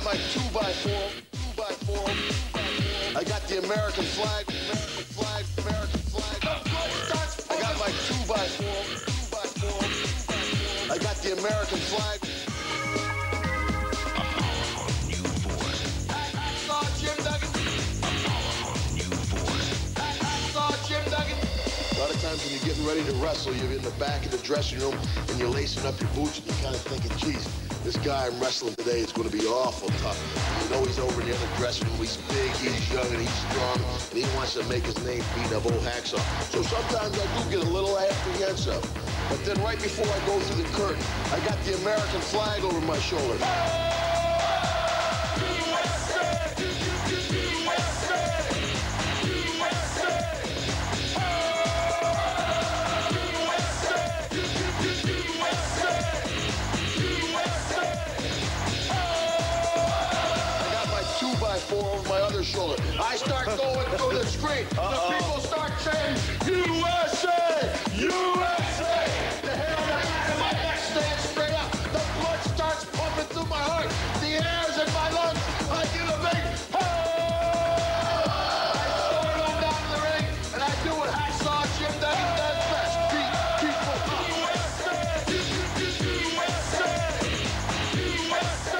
got my 2x4, 2x4. I got the American flag, American flag, American flag. I got my 2x4, 2x4. I got the American flag. A lot of times when you're getting ready to wrestle, you're in the back of the dressing room and you're lacing up your boots and you're kind of thinking, geez, this guy I'm wrestling today is going to be awful tough. You know he's over in the other dressing room, he's big, he's young, and he's strong, and he wants to make his name beating up old Hacksaw. So sometimes I do get a little apprehensive. But then right before I go through the curtain, I got the American flag over my shoulder. Over my other shoulder. I start going through the screen. The people start saying, USA! USA! The hair on the back of my neck stands straight up. The blood starts pumping through my heart. The air's in my lungs. I give a big, oh! I start on down to the ring, and I do what Hacksaw Jim Duggan does best. Beat people up. USA! USA! USA!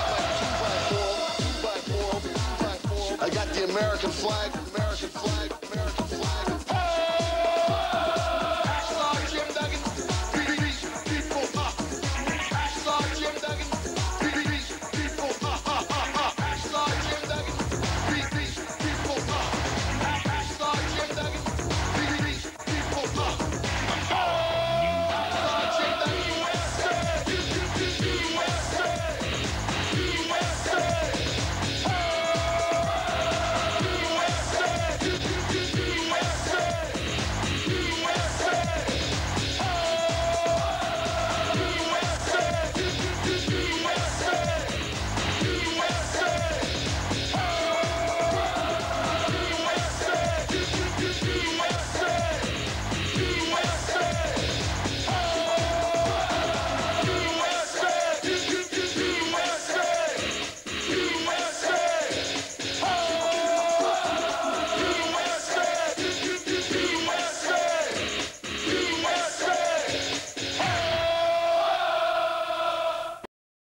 I got the American flag, American flag.